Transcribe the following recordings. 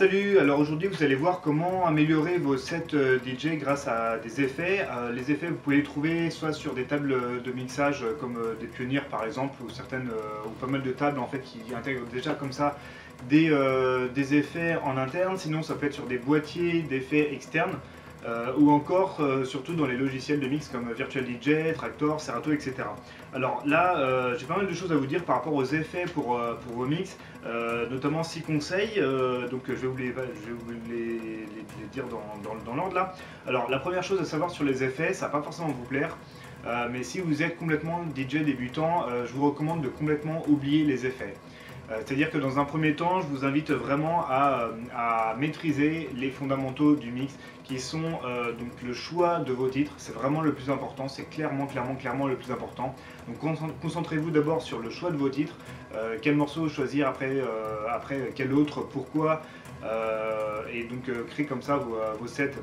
Salut, alors aujourd'hui vous allez voir comment améliorer vos sets DJ grâce à des effets. Les effets vous pouvez les trouver soit sur des tables de mixage comme des Pioneer par exemple ou certaines ou pas mal de tables en fait qui intègrent déjà comme ça des effets en interne. Sinon ça peut être sur des boîtiers d'effets externes ou encore surtout dans les logiciels de mix comme Virtual DJ, Traktor, Serato, etc. Alors là, j'ai pas mal de choses à vous dire par rapport aux effets pour vos mix, notamment 6 conseils, donc je vais vous les dire dans l'ordre là. Alors la première chose à savoir sur les effets, ça va pas forcément vous plaire, mais si vous êtes complètement DJ débutant, je vous recommande de complètement oublier les effets. C'est-à-dire que dans un premier temps, je vous invite vraiment à maîtriser les fondamentaux du mix, qui sont donc le choix de vos titres. C'est vraiment le plus important, c'est clairement le plus important. Donc concentrez-vous d'abord sur le choix de vos titres, quel morceau choisir après quel autre, pourquoi, et donc créez comme ça vos sets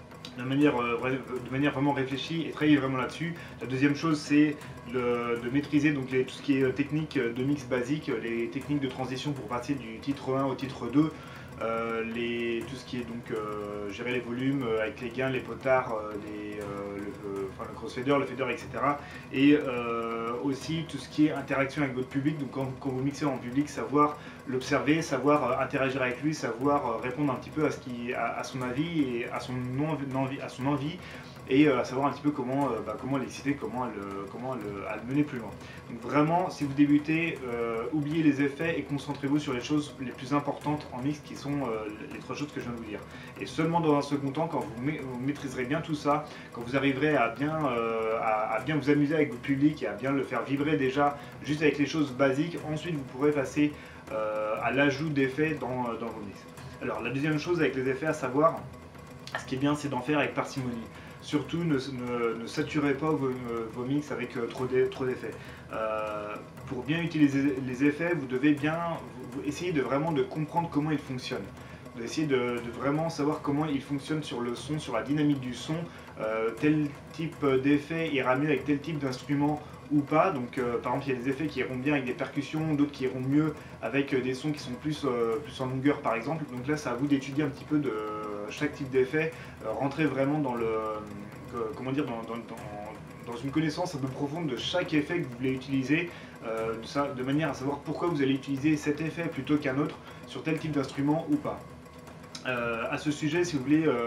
de manière vraiment réfléchie et travailler vraiment là-dessus. La deuxième chose, c'est de maîtriser donc tout ce qui est technique de mix basique, les techniques de transition pour passer du titre 1 au titre 2, tout ce qui est donc gérer les volumes avec les gains, les potards, le crossfader, le fader, etc. Et aussi tout ce qui est interaction avec votre public. Donc quand vous mixez en public, savoir l'observer, savoir interagir avec lui, savoir répondre un petit peu à son avis et à son envie, et savoir un petit peu comment l'exciter, comment le mener plus loin. Donc vraiment, si vous débutez, oubliez les effets et concentrez-vous sur les choses les plus importantes en mix, qui sont les trois choses que je viens de vous dire. Et seulement dans un second temps, quand vous maîtriserez bien tout ça, quand vous arriverez à bien vous amuser avec votre public et à bien le faire vibrer déjà, juste avec les choses basiques, ensuite vous pourrez passer à l'ajout d'effets dans vos mix. Alors la deuxième chose avec les effets à savoir, ce qui est bien, c'est d'en faire avec parcimonie. Surtout ne saturez pas vos mix avec trop d'effets. Pour bien utiliser les effets, vous devez bien essayer vraiment de comprendre comment ils fonctionnent. D'essayer de vraiment savoir comment ils fonctionnent sur le son, sur la dynamique du son, tel type d'effet ira mieux avec tel type d'instrument ou pas. Donc par exemple, il y a des effets qui iront bien avec des percussions, d'autres qui iront mieux avec des sons qui sont plus en longueur par exemple. Donc là, c'est à vous d'étudier un petit peu de chaque type d'effet, rentrer vraiment dans comment dire, dans une connaissance un peu profonde de chaque effet que vous voulez utiliser, de manière à savoir pourquoi vous allez utiliser cet effet plutôt qu'un autre sur tel type d'instrument ou pas. À ce sujet, si vous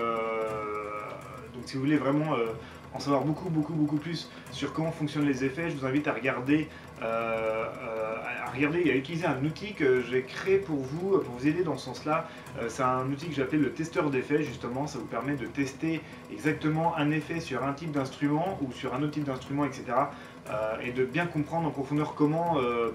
voulez vraiment en savoir beaucoup plus sur comment fonctionnent les effets, je vous invite à regarder et à utiliser un outil que j'ai créé pour vous aider dans ce sens-là. C'est un outil que j'appelle le testeur d'effets, justement. Ça vous permet de tester exactement un effet sur un type d'instrument ou sur un autre type d'instrument, etc. Et de bien comprendre en profondeur comment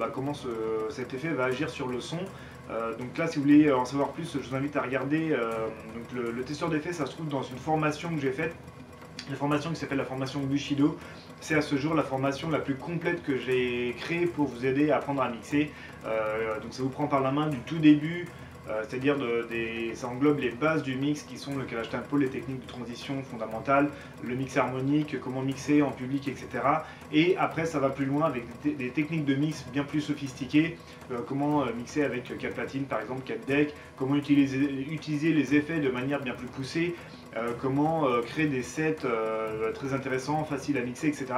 cet effet va agir sur le son. Donc là, si vous voulez en savoir plus, je vous invite à regarder donc le testeur d'effets. Ça se trouve dans une formation que j'ai faite, une formation qui s'appelle la formation Bushido. C'est à ce jour la formation la plus complète que j'ai créée pour vous aider à apprendre à mixer. Donc ça vous prend par la main du tout début, c'est-à-dire ça englobe les bases du mix qui sont le calage tempo, les techniques de transition fondamentales, le mix harmonique, comment mixer en public, etc. Et après ça va plus loin avec des techniques de mix bien plus sophistiquées, comment mixer avec 4 platines par exemple, 4 decks, comment utiliser les effets de manière bien plus poussée, comment créer des sets très intéressants, faciles à mixer, etc.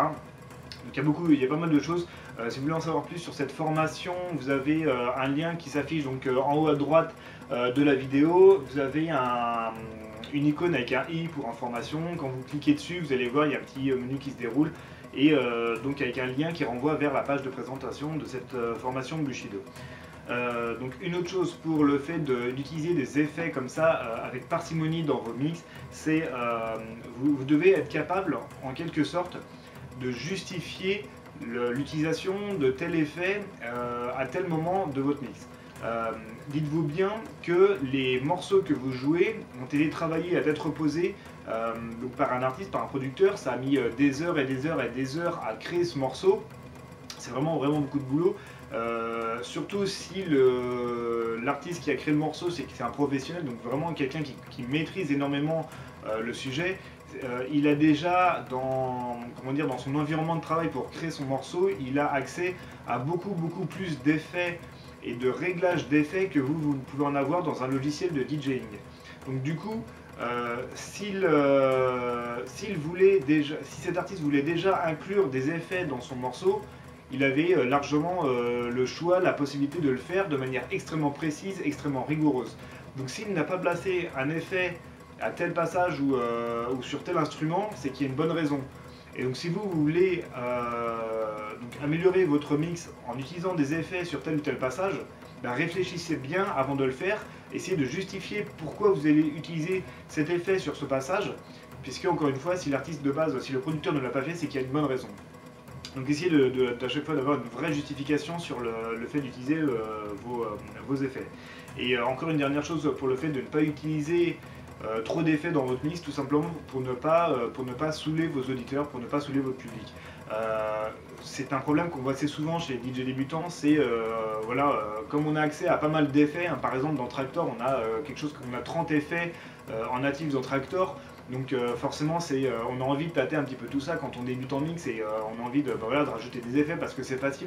Donc il y a pas mal de choses. Si vous voulez en savoir plus sur cette formation, vous avez un lien qui s'affiche donc en haut à droite de la vidéo. Vous avez une icône avec un i pour information. Quand vous cliquez dessus, vous allez voir, il y a un petit menu qui se déroule, et donc avec un lien qui renvoie vers la page de présentation de cette formation Bushido. Donc une autre chose pour le fait d'utiliser des effets comme ça avec parcimonie dans vos mix, c'est vous devez être capable en quelque sorte de justifier l'utilisation de tel effet à tel moment de votre mix. Dites-vous bien que les morceaux que vous jouez ont été travaillés à tête reposée donc par un artiste, par un producteur. Ça a mis des heures et des heures et des heures à créer ce morceau. C'est vraiment beaucoup de boulot. Surtout si l'artiste qui a créé le morceau, c'est un professionnel, donc vraiment quelqu'un qui maîtrise énormément le sujet. Il a déjà dans son environnement de travail pour créer son morceau, il a accès à beaucoup plus d'effets et de réglage d'effets que vous pouvez en avoir dans un logiciel de DJing. Donc du coup, si cet artiste voulait déjà inclure des effets dans son morceau, il avait largement le choix, la possibilité de le faire de manière extrêmement précise, extrêmement rigoureuse. Donc s'il n'a pas placé un effet à tel passage ou sur tel instrument, c'est qu'il y a une bonne raison. Et donc si vous voulez donc améliorer votre mix en utilisant des effets sur tel ou tel passage, ben réfléchissez bien avant de le faire, essayez de justifier pourquoi vous allez utiliser cet effet sur ce passage, puisque encore une fois, si l'artiste de base, si le producteur ne l'a pas fait, c'est qu'il y a une bonne raison. Donc essayez à chaque fois d'avoir une vraie justification sur le fait d'utiliser vos effets. Et encore une dernière chose pour le fait de ne pas utiliser trop d'effets dans votre mix, tout simplement pour ne pas saouler vos auditeurs, pour ne pas saouler votre public. C'est un problème qu'on voit assez souvent chez les DJ débutants, c'est comme on a accès à pas mal d'effets, hein, par exemple dans Traktor on a quelque chose qu'on a 30 effets en natif dans Traktor. Donc forcément on a envie de tâter un petit peu tout ça quand on débute en mix et on a envie de rajouter des effets parce que c'est facile,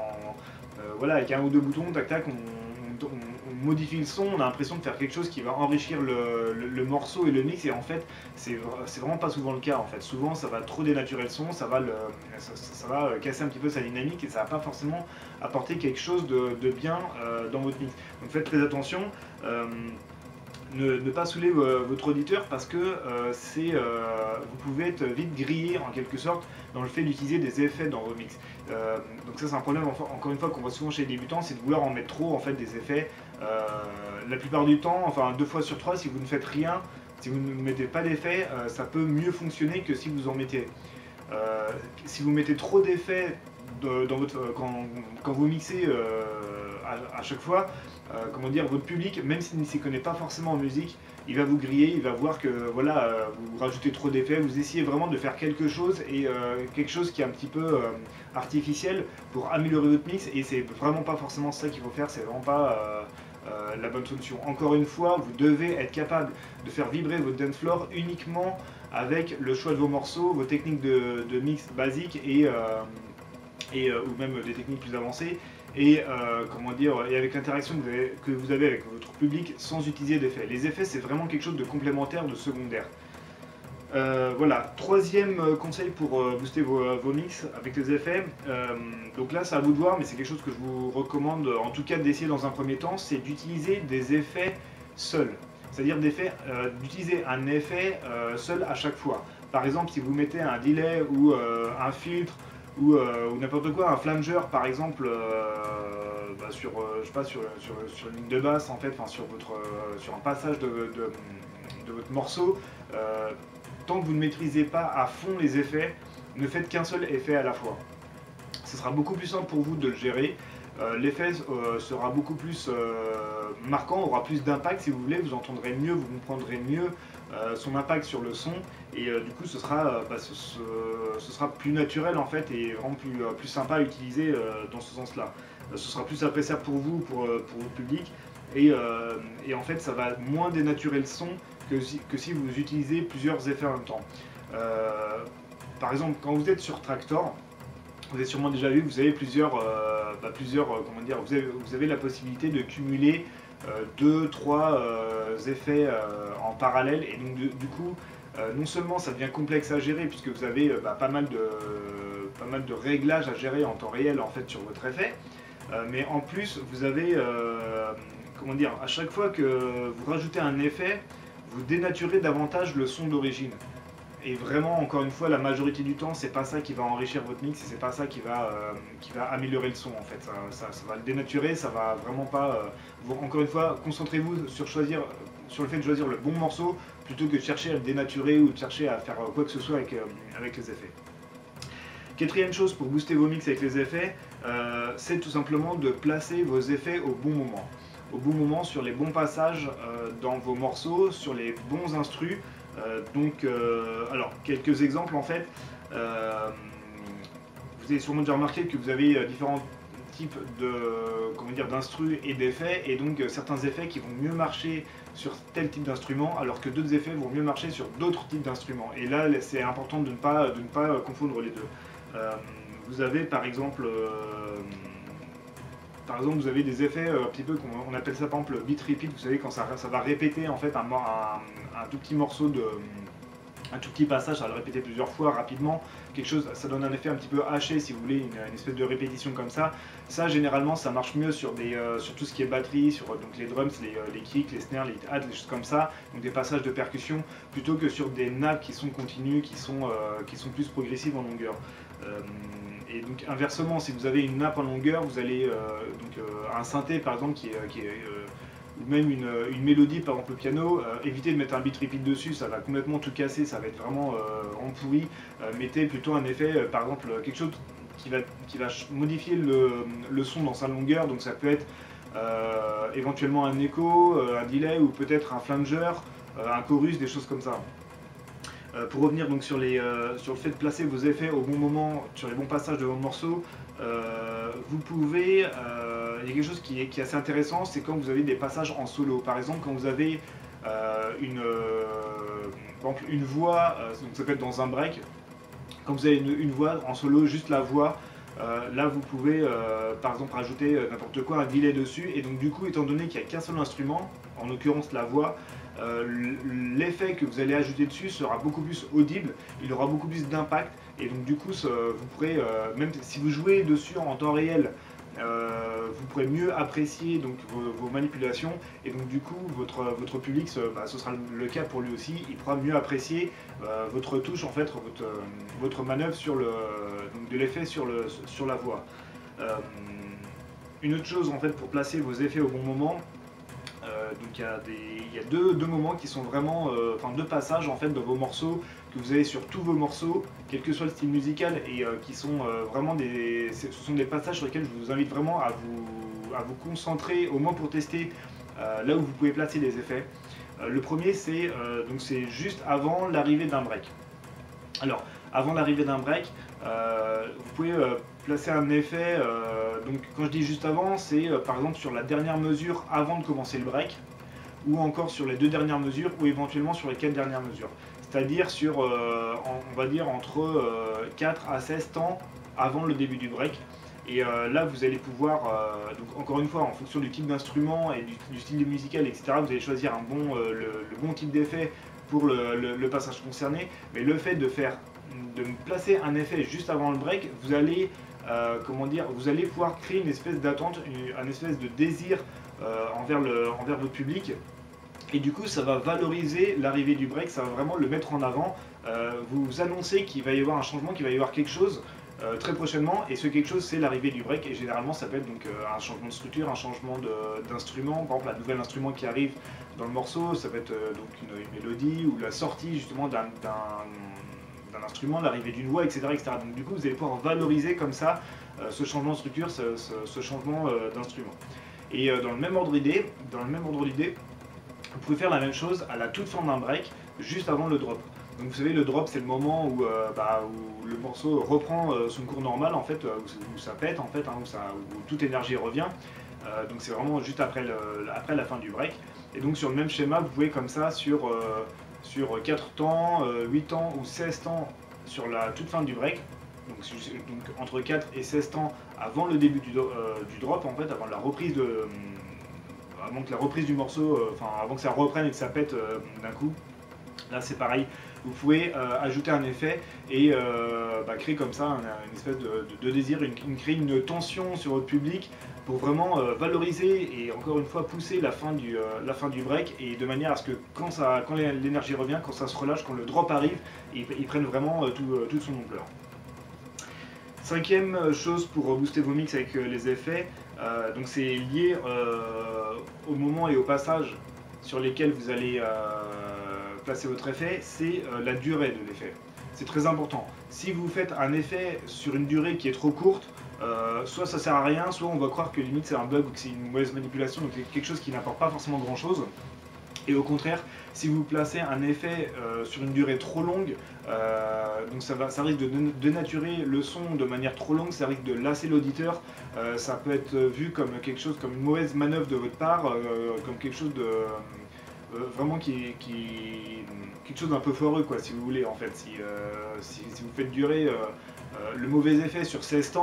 avec un ou deux boutons, tac tac, on modifie le son, on a l'impression de faire quelque chose qui va enrichir le morceau et le mix, et en fait c'est vraiment pas souvent le cas en fait. Souvent ça va trop dénaturer le son, ça va casser un petit peu sa dynamique et ça va pas forcément apporter quelque chose de bien dans votre mix. Donc faites très attention. Ne pas saouler votre auditeur parce que vous pouvez être vite grillé en quelque sorte dans le fait d'utiliser des effets dans vos mix. Donc ça c'est un problème encore une fois qu'on voit souvent chez les débutants, c'est de vouloir en mettre trop en fait des effets. La plupart du temps, enfin 2 fois sur 3, si vous ne faites rien, si vous ne mettez pas d'effets, ça peut mieux fonctionner que si vous en mettez. Si vous mettez trop d'effets quand vous mixez à chaque fois, votre public, même s'il ne s'y connaît pas forcément en musique, il va vous griller, il va voir que vous rajoutez trop d'effets, vous essayez vraiment de faire quelque chose qui est un petit peu artificiel pour améliorer votre mix, et c'est vraiment pas forcément ça qu'il faut faire, c'est vraiment pas la bonne solution. Encore une fois, vous devez être capable de faire vibrer votre dance floor uniquement avec le choix de vos morceaux, vos techniques de mix basiques ou même des techniques plus avancées, et avec l'interaction que vous avez avec votre public sans utiliser d'effets. Les effets, c'est vraiment quelque chose de complémentaire, de secondaire. Voilà, troisième conseil pour booster vos mix avec les effets. Donc là, c'est à vous de voir, mais c'est quelque chose que je vous recommande en tout cas d'essayer dans un premier temps, c'est d'utiliser des effets seuls. C'est-à-dire d'utiliser un effet seul à chaque fois. Par exemple, si vous mettez un delay ou un filtre ou n'importe quoi, un flanger par exemple sur une ligne de basse en fait, sur un passage de votre morceau, tant que vous ne maîtrisez pas à fond les effets, ne faites qu'un seul effet à la fois. Ce sera beaucoup plus simple pour vous de le gérer. L'effet sera beaucoup plus marquant, aura plus d'impact si vous voulez, vous entendrez mieux, vous comprendrez mieux son impact sur le son, et du coup ce sera plus naturel en fait, et vraiment plus sympa à utiliser dans ce sens là. Ce sera plus appréciable pour vous, pour votre public, et en fait ça va moins dénaturer le son que si vous utilisez plusieurs effets en même temps. Par exemple, quand vous êtes sur Traktor, vous avez sûrement déjà vu, vous avez vous avez la possibilité de cumuler 2-3 effets en parallèle, et donc du coup non seulement ça devient complexe à gérer puisque vous avez pas mal de réglages à gérer en temps réel en fait sur votre effet, mais en plus vous avez à chaque fois que vous rajoutez un effet, vous dénaturez davantage le son d'origine. Et vraiment, encore une fois, la majorité du temps, c'est pas ça qui va enrichir votre mix, et c'est pas ça qui va améliorer le son en fait. Ça va le dénaturer, ça va vraiment pas. Encore une fois, concentrez-vous sur le fait de choisir le bon morceau plutôt que de chercher à le dénaturer ou de chercher à faire quoi que ce soit avec les effets. Quatrième chose pour booster vos mix avec les effets, c'est tout simplement de placer vos effets au bon moment. Au bon moment, sur les bons passages dans vos morceaux, sur les bons instrus. Alors, quelques exemples en fait. Vous avez sûrement déjà remarqué que vous avez différents types d'instrus et d'effets, et donc certains effets qui vont mieux marcher sur tel type d'instrument, alors que d'autres effets vont mieux marcher sur d'autres types d'instruments. Et là, c'est important de ne pas confondre les deux. Vous avez par exemple par exemple, vous avez des effets un petit peu, on appelle ça par exemple le beat repeat, vous savez, quand ça va répéter en fait un tout petit morceau un tout petit passage, ça va le répéter plusieurs fois rapidement, quelque chose, ça donne un effet un petit peu haché si vous voulez, une espèce de répétition comme ça. Ça généralement ça marche mieux sur tout ce qui est batterie, sur donc les drums, les kicks, les snares, les hats, les choses comme ça, donc des passages de percussion, plutôt que sur des nappes qui sont continues, qui sont plus progressives en longueur. Et donc inversement, si vous avez une nappe en longueur, vous allez un synthé par exemple ou même une mélodie par exemple au piano, évitez de mettre un beat repeat dessus, ça va complètement tout casser, ça va être vraiment en pourri. Mettez plutôt un effet, par exemple quelque chose qui va modifier le son dans sa longueur, donc ça peut être éventuellement un écho, un delay ou peut-être un flanger, un chorus, des choses comme ça. Pour revenir donc sur le fait de placer vos effets au bon moment, sur les bons passages de vos morceaux, vous pouvez, il y a quelque chose qui est assez intéressant, c'est quand vous avez des passages en solo. Par exemple, quand vous avez par exemple, une voix, donc ça peut être dans un break, quand vous avez une voix en solo, juste la voix, là vous pouvez par exemple rajouter n'importe quoi, un delay dessus, et donc du coup, étant donné qu'il n'y a qu'un seul instrument, en l'occurrence la voix, l'effet que vous allez ajouter dessus sera beaucoup plus audible, il aura beaucoup plus d'impact, et donc du coup vous pourrez, même si vous jouez dessus en temps réel, vous pourrez mieux apprécier donc vos manipulations, et donc du coup votre public, ce sera le cas pour lui aussi, il pourra mieux apprécier votre touche en fait, votre manœuvre donc de l'effet sur la voix. Une autre chose en fait pour placer vos effets au bon moment, donc il y a deux moments qui sont vraiment, enfin deux passages en fait dans vos morceaux que vous avez sur tous vos morceaux, quel que soit le style musical, et qui sont vraiment ce sont des passages sur lesquels je vous invite vraiment à vous concentrer, au moins pour tester là où vous pouvez placer les effets. Le premier c'est juste avant l'arrivée d'un break. Alors, avant l'arrivée d'un break, vous pouvez placer un effet, donc quand je dis juste avant, c'est par exemple sur la dernière mesure avant de commencer le break, ou encore sur les deux dernières mesures, ou éventuellement sur les 4 dernières mesures. C'est-à-dire sur, on va dire, entre 4 à 16 temps avant le début du break. Et là, vous allez pouvoir, donc encore une fois, en fonction du type d'instrument et du style musical, etc., vous allez choisir le bon type d'effet pour le passage concerné. Mais le fait de placer un effet juste avant le break, vous allez, vous allez pouvoir créer une espèce d'attente, un espèce de désir envers votre public. Et du coup, ça va valoriser l'arrivée du break, ça va vraiment le mettre en avant. Vous annoncez qu'il va y avoir un changement, qu'il va y avoir quelque chose très prochainement, et ce quelque chose, c'est l'arrivée du break. Et généralement, ça peut être donc un changement de structure, un changement d'instrument, par exemple un nouvel instrument qui arrive dans le morceau, ça peut être donc une mélodie, ou la sortie justement d'un instrument, l'arrivée d'une voix, etc., etc. Donc du coup, vous allez pouvoir valoriser comme ça ce changement de structure, ce changement d'instrument. Et dans le même ordre d'idée, vous pouvez faire la même chose à la toute fin d'un break, juste avant le drop. Donc vous savez, le drop, c'est le moment où le morceau reprend son cours normal, en fait, où ça pète, en fait, hein, où toute énergie revient. Donc c'est vraiment juste après la fin du break. Et donc sur le même schéma, vous pouvez comme ça sur 4 temps, 8 temps ou 16 temps sur la toute fin du break. Donc entre 4 et 16 temps avant le début du drop, en fait, avant la reprise avant que la reprise du morceau, avant que ça reprenne et que ça pète d'un coup. Là c'est pareil, vous pouvez ajouter un effet et créer comme ça une espèce de désir, créer une tension sur votre public pour vraiment valoriser et encore une fois pousser la fin du break, et de manière à ce que quand l'énergie revient, quand ça se relâche, quand le drop arrive, ils prennent vraiment toute son ampleur. Cinquième chose pour booster vos mix avec les effets, donc c'est lié au moment et au passage sur lesquels vous allez placer votre effet, c'est la durée de l'effet. C'est très important. Si vous faites un effet sur une durée qui est trop courte, soit ça sert à rien, soit on va croire que limite c'est un bug ou que c'est une mauvaise manipulation, donc quelque chose qui n'apporte pas forcément grand chose. Et au contraire, si vous placez un effet sur une durée trop longue, donc ça risque de dénaturer le son de manière trop longue, ça risque de lasser l'auditeur, ça peut être vu comme quelque chose, comme une mauvaise manœuvre de votre part, comme quelque chose de vraiment quelque chose d'un peu foireux, quoi, si vous voulez, en fait. Si vous faites durer le mauvais effet sur 16 temps,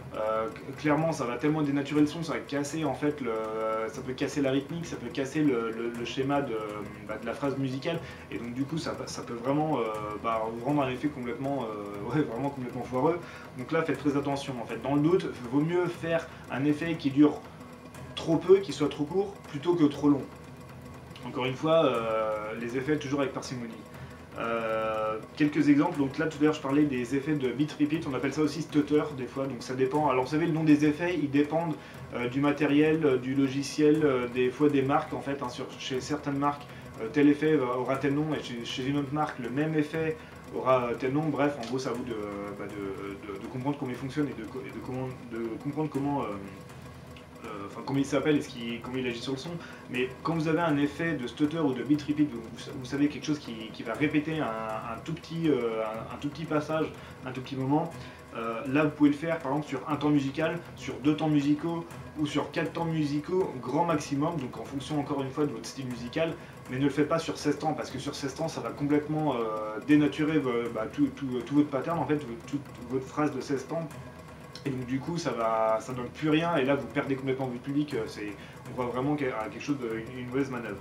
Clairement, ça va tellement dénaturer le son, ça va casser en fait, ça peut casser la rythmique, ça peut casser le schéma de la phrase musicale, et donc du coup ça peut vraiment vous rendre un effet complètement, ouais, vraiment complètement foireux. Donc là, faites très attention en fait. Dans le doute, il vaut mieux faire un effet qui dure trop peu, qui soit trop court, plutôt que trop long. Encore une fois, les effets toujours avec parcimonie. Quelques exemples, donc là tout à l'heure je parlais des effets de beat repeat, on appelle ça aussi stutter des fois, donc ça dépend. Alors vous savez, le nom des effets, ils dépendent du matériel, du logiciel, des fois des marques en fait, hein, chez certaines marques tel effet aura tel nom, et chez une autre marque le même effet aura tel nom. Bref, en gros, ça à vous de comprendre comment il fonctionne et de comprendre comment comment il s'appelle et comment il agit sur le son. Mais quand vous avez un effet de stutter ou de beat repeat, vous savez quelque chose qui va répéter un tout petit passage, un tout petit moment, là vous pouvez le faire par exemple sur un temps musical, sur 2 temps musicaux ou sur 4 temps musicaux grand maximum, donc en fonction encore une fois de votre style musical, mais ne le faites pas sur 16 temps, parce que sur 16 temps ça va complètement dénaturer tout votre pattern, en fait, toute votre phrase de 16 temps. Et donc du coup ça donne plus rien, et là vous perdez complètement votre public, on voit vraiment à quelque chose d'une mauvaise manœuvre.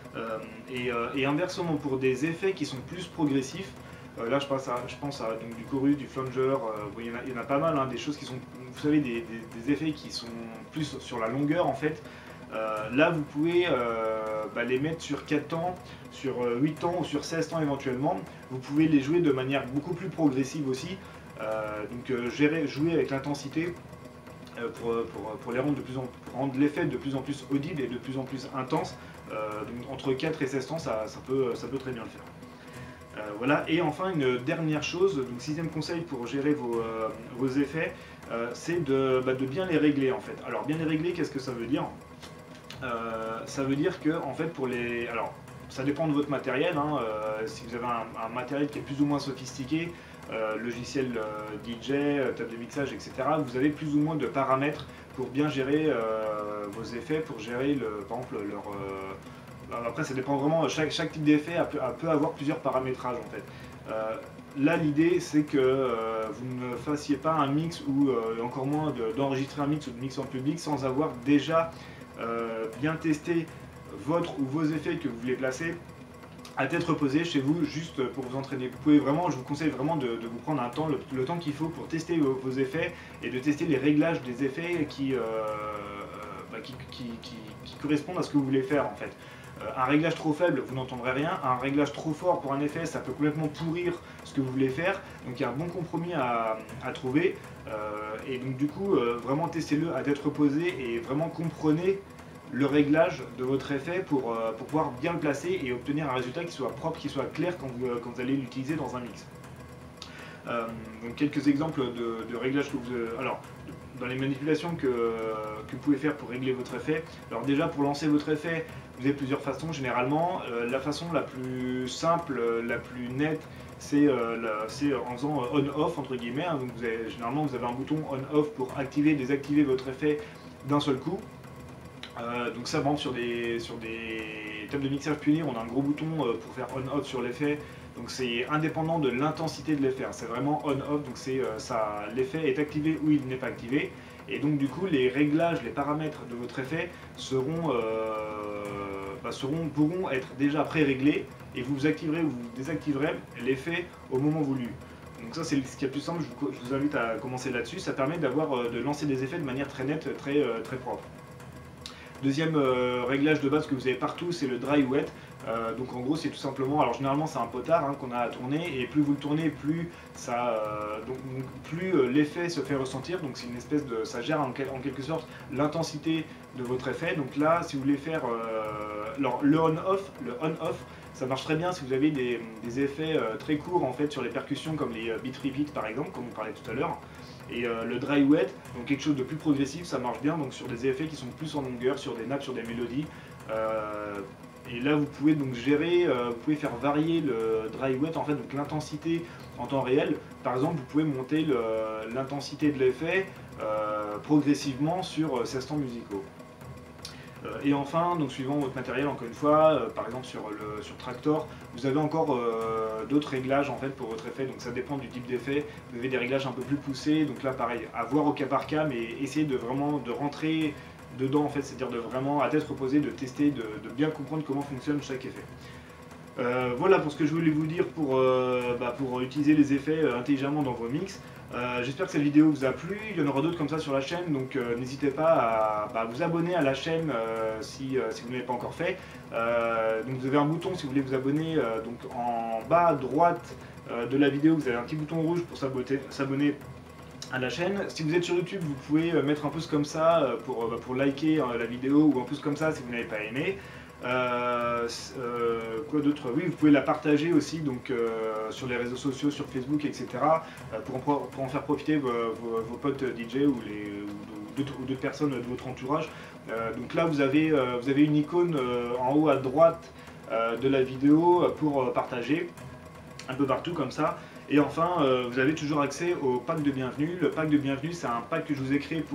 Et inversement, pour des effets qui sont plus progressifs, là je pense à donc, du chorus, du flanger, il y en a pas mal, hein, des choses qui sont, vous savez, des effets qui sont plus sur la longueur en fait. Là vous pouvez les mettre sur 4 temps, sur 8 temps ou sur 16 temps éventuellement. Vous pouvez les jouer de manière beaucoup plus progressive aussi. Jouer avec l'intensité pour les rendre pour rendre l'effet de plus en plus audible et de plus en plus intense. Donc entre 4 et 16 temps, ça peut très bien le faire. Voilà. Et enfin, une dernière chose, donc 6e conseil pour gérer vos effets, c'est de bien les régler en fait. Alors bien les régler, qu'est-ce que ça veut dire? Ça veut dire que en fait alors ça dépend de votre matériel, hein, si vous avez un matériel qui est plus ou moins sophistiqué, logiciel DJ, table de mixage, etc., vous avez plus ou moins de paramètres pour bien gérer vos effets, pour gérer par exemple après ça dépend vraiment, chaque type d'effet peut avoir plusieurs paramétrages en fait. Là l'idée c'est que vous ne fassiez pas un mix ou encore moins d'enregistrer un mix ou de mix en public sans avoir déjà bien testé votre ou vos effets que vous voulez placer à tête reposée chez vous, juste pour vous entraîner. Vous pouvez vraiment, je vous conseille vraiment de vous prendre un temps, le temps qu'il faut pour tester vos effets et de tester les réglages des effets qui correspondent à ce que vous voulez faire en fait. Un réglage trop faible, vous n'entendrez rien. Un réglage trop fort pour un effet, ça peut complètement pourrir ce que vous voulez faire. Donc il y a un bon compromis à trouver. Et donc du coup, vraiment testez-le à tête reposée et vraiment comprenez le réglage de votre effet pour pouvoir bien le placer et obtenir un résultat qui soit propre, qui soit clair quand vous allez l'utiliser dans un mix. Donc quelques exemples de réglages que vous... Alors, dans les manipulations que vous pouvez faire pour régler votre effet. Alors déjà, pour lancer votre effet, vous avez plusieurs façons généralement. La façon la plus simple, la plus nette, c'est en faisant on-off entre guillemets. Hein. Donc généralement, vous avez un bouton on-off pour activer, désactiver votre effet d'un seul coup. Donc ça, par exemple, sur des tables de mixage Pioneer, on a un gros bouton pour faire on-off sur l'effet. Donc c'est indépendant de l'intensité de l'effet, c'est vraiment on-off, donc l'effet est activé ou il n'est pas activé. Et donc du coup les réglages, les paramètres de votre effet pourront être déjà pré-réglés et vous activerez ou vous désactiverez l'effet au moment voulu. Donc ça c'est ce qui est le plus simple, je vous invite à commencer là-dessus, ça permet de lancer des effets de manière très nette, très propre. Deuxième réglage de base que vous avez partout, c'est le dry wet. Donc en gros c'est tout simplement, alors généralement c'est un potard qu'on a à tourner, et plus vous le tournez, plus l'effet se fait ressentir. Donc c'est une espèce de, ça gère en quelque sorte l'intensité de votre effet. Donc là, si vous voulez faire alors, le on-off, ça marche très bien si vous avez des effets très courts en fait sur les percussions, comme les beat repeat par exemple, comme on parlait tout à l'heure. Et le dry wet, donc quelque chose de plus progressif, ça marche bien donc sur des effets qui sont plus en longueur, sur des nappes, sur des mélodies. Et là vous pouvez donc gérer, vous pouvez faire varier le dry wet, en fait, donc l'intensité en temps réel. Par exemple, vous pouvez monter l'intensité de l'effet progressivement sur 16 temps musicaux. Et enfin, donc suivant votre matériel, encore une fois, par exemple sur Traktor, vous avez encore d'autres réglages en fait pour votre effet, donc ça dépend du type d'effet. Vous avez des réglages un peu plus poussés, donc là pareil, à voir au cas par cas, mais essayez de vraiment de rentrer dedans en fait, c'est-à-dire de vraiment à tête reposée, de tester, de bien comprendre comment fonctionne chaque effet. Voilà pour ce que je voulais vous dire pour utiliser les effets intelligemment dans vos mix. J'espère que cette vidéo vous a plu, il y en aura d'autres comme ça sur la chaîne, donc n'hésitez pas à vous abonner à la chaîne si vous ne l'avez pas encore fait. Donc vous avez un bouton si vous voulez vous abonner, donc en bas à droite de la vidéo vous avez un petit bouton rouge pour s'abonner à la chaîne. Si vous êtes sur YouTube, vous pouvez mettre un pouce comme ça pour liker la vidéo, ou un pouce comme ça si vous n'avez pas aimé. Quoi d'autre? Oui, vous pouvez la partager aussi donc, sur les réseaux sociaux, sur Facebook, etc. Pour en faire profiter vos potes DJ ou d'autres personnes de votre entourage. Donc là, vous avez une icône en haut à droite de la vidéo pour partager un peu partout comme ça. Et enfin, vous avez toujours accès au pack de bienvenue. Le pack de bienvenue, c'est un pack que je vous ai créé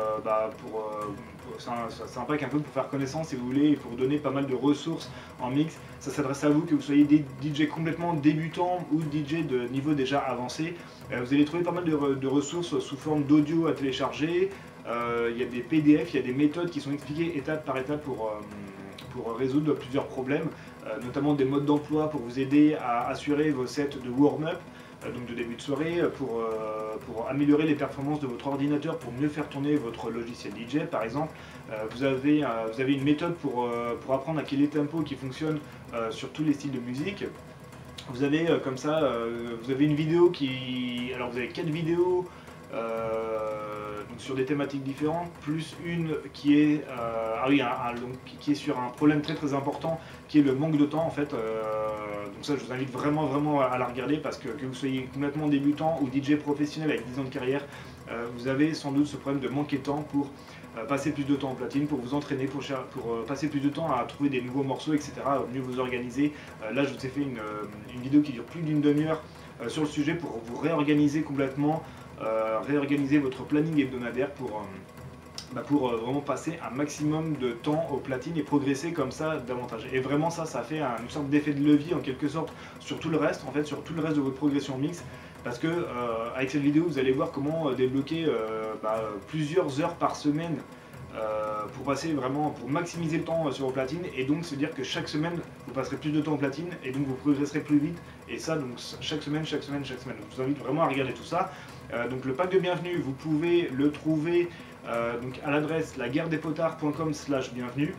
c'est un pack un peu pour faire connaissance si vous voulez, et pour vous donner pas mal de ressources en mix. Ça s'adresse à vous, que vous soyez des DJ complètement débutants ou DJ de niveau déjà avancé. Vous allez trouver pas mal de ressources sous forme d'audio à télécharger. Il y a des PDF, il y a des méthodes qui sont expliquées étape par étape pour résoudre plusieurs problèmes, notamment des modes d'emploi pour vous aider à assurer vos sets de warm-up, donc de début de soirée, pour améliorer les performances de votre ordinateur, pour mieux faire tourner votre logiciel DJ par exemple. Vous avez une méthode pour apprendre à quel est le tempo qui fonctionne sur tous les styles de musique. Vous avez comme ça, vous avez une vidéo alors vous avez 4 vidéos donc sur des thématiques différentes, plus une qui est, qui est sur un problème très très important, qui est le manque de temps en fait. Donc ça, je vous invite vraiment à la regarder, parce que vous soyez complètement débutant ou DJ professionnel avec 10 ans de carrière, vous avez sans doute ce problème de manquer de temps pour passer plus de temps en platine, pour vous entraîner, pour passer plus de temps à trouver des nouveaux morceaux, etc., mieux vous organiser. Là, je vous ai fait une vidéo qui dure plus d'une demi-heure sur le sujet pour vous réorganiser complètement, réorganiser votre planning hebdomadaire pour vraiment passer un maximum de temps aux platines et progresser comme ça davantage. Et vraiment ça fait une sorte d'effet de levier en quelque sorte sur tout le reste, en fait, sur tout le reste de votre progression mix. Parce que avec cette vidéo, vous allez voir comment débloquer plusieurs heures par semaine pour maximiser le temps sur vos platines, et donc se dire que chaque semaine vous passerez plus de temps aux platines et donc vous progresserez plus vite, et ça donc chaque semaine. Donc, je vous invite vraiment à regarder tout ça. Donc le pack de bienvenue, vous pouvez le trouver donc à l'adresse laguerredespotards.com/bienvenue,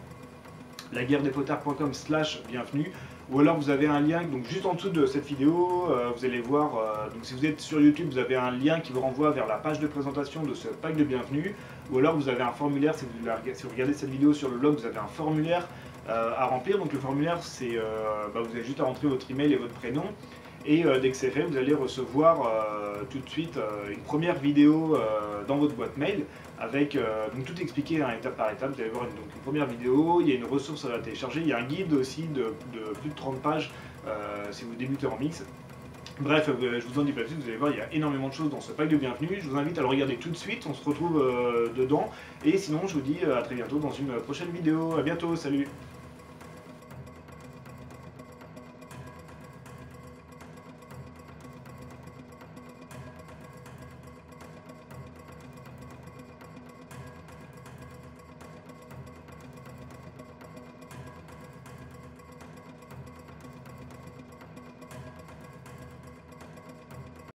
laguerredespotards.com/bienvenue, ou alors vous avez un lien donc juste en dessous de cette vidéo. Vous allez voir, donc si vous êtes sur YouTube, vous avez un lien qui vous renvoie vers la page de présentation de ce pack de bienvenue, ou alors vous avez un formulaire. Si vous regardez cette vidéo sur le blog, vous avez un formulaire à remplir. Donc le formulaire, c'est vous avez juste à rentrer votre email et votre prénom. Et dès que c'est fait, vous allez recevoir tout de suite une première vidéo dans votre boîte mail, avec donc tout expliqué étape par étape. Vous allez voir une première vidéo, il y a une ressource à télécharger, il y a un guide aussi de plus de 30 pages si vous débutez en mix. Bref, je vous en dis pas plus, vous allez voir, il y a énormément de choses dans ce pack de bienvenue. Je vous invite à le regarder tout de suite, on se retrouve dedans. Et sinon, je vous dis à très bientôt dans une prochaine vidéo. À bientôt, salut!